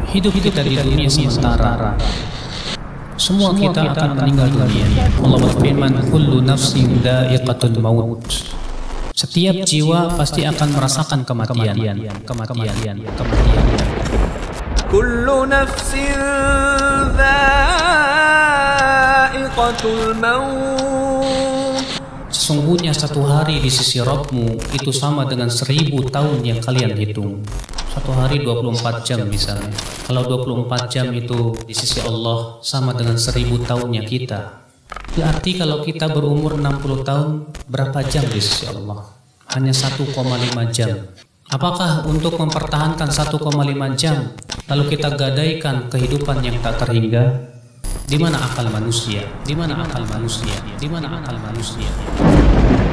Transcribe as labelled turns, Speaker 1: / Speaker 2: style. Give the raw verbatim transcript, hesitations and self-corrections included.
Speaker 1: Hidup kita di dunia sementara. Semua kita akan meninggal dunia. Allah berfirman, kullu nafsin dha'iqatul maut. Setiap jiwa pasti akan merasakan kematian, kematian, kematian.
Speaker 2: Kullu nafsin dha'iqatul maut.
Speaker 1: Sesungguhnya satu hari di sisi Rabbmu itu sama dengan seribu tahun yang kalian hitung. Satu hari dua puluh empat jam misalnya. Kalau dua puluh empat jam itu di sisi Allah sama dengan seribu tahunnya kita. Berarti kalau kita berumur enam puluh tahun, berapa jam di sisi Allah? Hanya satu koma lima jam. Apakah untuk mempertahankan satu koma lima jam, lalu kita gadaikan kehidupan yang tak terhingga? Di mana akal manusia? Di mana akal manusia? Di mana akal manusia?